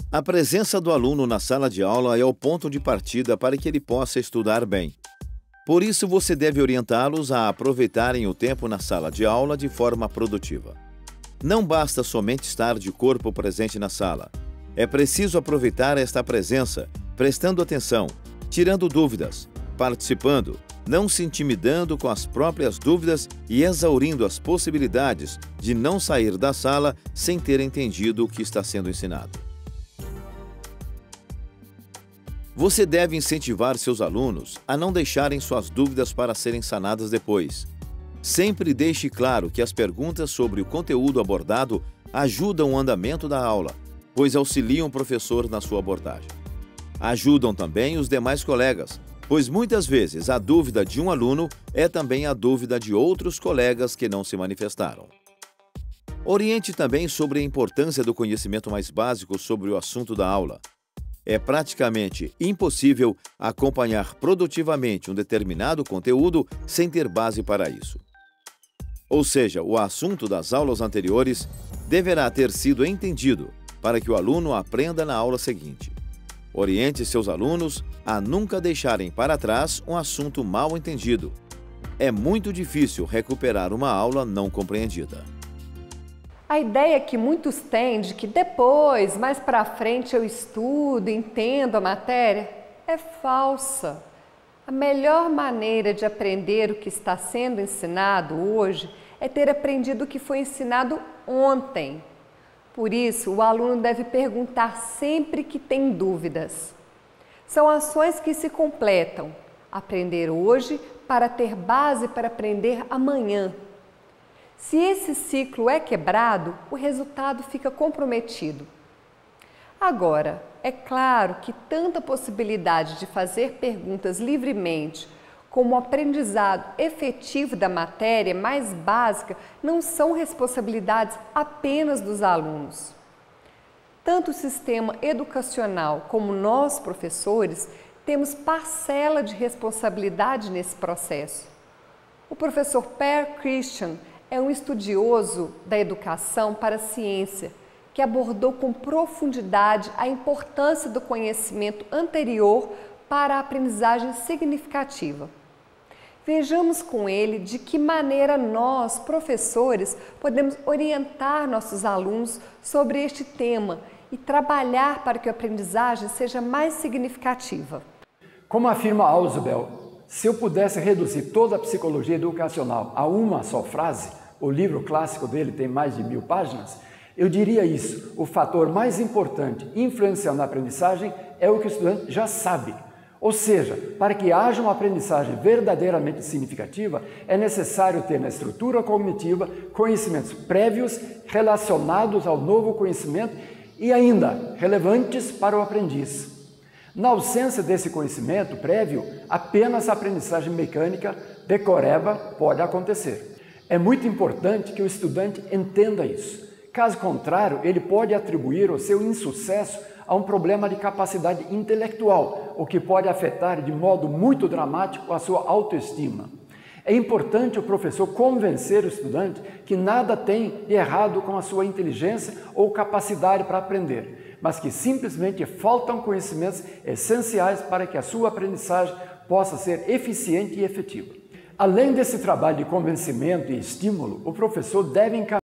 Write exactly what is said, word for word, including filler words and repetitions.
A presença do aluno na sala de aula é o ponto de partida para que ele possa estudar bem. Por isso, você deve orientá-los a aproveitarem o tempo na sala de aula de forma produtiva. Não basta somente estar de corpo presente na sala. É preciso aproveitar esta presença, prestando atenção, tirando dúvidas, participando, não se intimidando com as próprias dúvidas e exaurindo as possibilidades de não sair da sala sem ter entendido o que está sendo ensinado. Você deve incentivar seus alunos a não deixarem suas dúvidas para serem sanadas depois. Sempre deixe claro que as perguntas sobre o conteúdo abordado ajudam o andamento da aula, pois auxiliam o professor na sua abordagem. Ajudam também os demais colegas, pois muitas vezes a dúvida de um aluno é também a dúvida de outros colegas que não se manifestaram. Oriente também sobre a importância do conhecimento mais básico sobre o assunto da aula. É praticamente impossível acompanhar produtivamente um determinado conteúdo sem ter base para isso. Ou seja, o assunto das aulas anteriores deverá ter sido entendido para que o aluno aprenda na aula seguinte. Oriente seus alunos a nunca deixarem para trás um assunto mal entendido. É muito difícil recuperar uma aula não compreendida. A ideia que muitos têm de que depois, mais para frente, eu estudo, entendo a matéria, é falsa. A melhor maneira de aprender o que está sendo ensinado hoje é ter aprendido o que foi ensinado ontem. Por isso, o aluno deve perguntar sempre que tem dúvidas. São ações que se completam. Aprender hoje para ter base para aprender amanhã. Se esse ciclo é quebrado, o resultado fica comprometido. Agora, é claro que tanta possibilidade de fazer perguntas livremente como o aprendizado efetivo da matéria mais básica não são responsabilidades apenas dos alunos. Tanto o sistema educacional como nós, professores, temos parcela de responsabilidade nesse processo. O professor Per Christian é um estudioso da educação para a ciência que abordou com profundidade a importância do conhecimento anterior para a aprendizagem significativa. Vejamos com ele de que maneira nós, professores, podemos orientar nossos alunos sobre este tema e trabalhar para que a aprendizagem seja mais significativa. Como afirma Ausubel, se eu pudesse reduzir toda a psicologia educacional a uma só frase, o livro clássico dele tem mais de mil páginas, eu diria isso: o fator mais importante influenciando a aprendizagem é o que o estudante já sabe. Ou seja, para que haja uma aprendizagem verdadeiramente significativa, é necessário ter na estrutura cognitiva conhecimentos prévios relacionados ao novo conhecimento e ainda relevantes para o aprendiz. Na ausência desse conhecimento prévio, apenas a aprendizagem mecânica decoreba pode acontecer. É muito importante que o estudante entenda isso. Caso contrário, ele pode atribuir o seu insucesso a um problema de capacidade intelectual, o que pode afetar de modo muito dramático a sua autoestima. É importante o professor convencer o estudante que nada tem de errado com a sua inteligência ou capacidade para aprender, mas que simplesmente faltam conhecimentos essenciais para que a sua aprendizagem possa ser eficiente e efetiva. Além desse trabalho de convencimento e estímulo, o professor deve encaminhar